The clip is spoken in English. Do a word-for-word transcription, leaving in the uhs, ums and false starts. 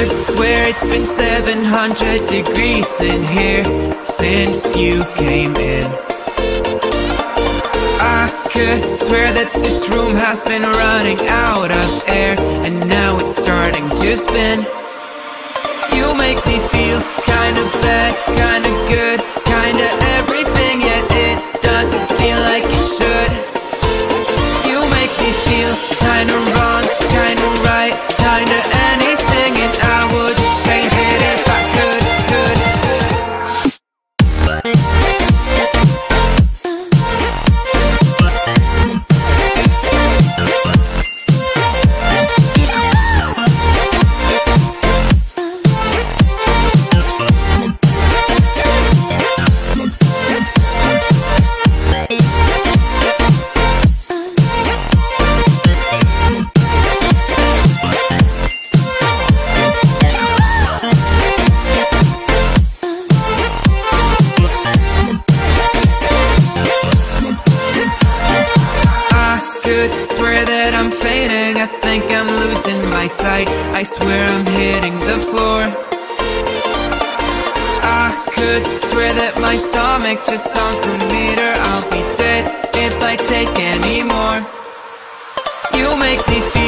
could swear it's been seven hundred degrees in here since you came in. I could swear that this room has been running out of air, and now it's starting to spin. You make me feel kinda bad, kinda good, kinda everything, yet it doesn't feel like it should. You make me feel kinda wrong, kinda right, kinda anything, and I would change it if I could, could, swear that I'm fainting, I think I'm losing my sight, I swear I'm hitting the floor. I could swear that my stomach just sunk a meter, I'll be dead if I take any more. You make me feel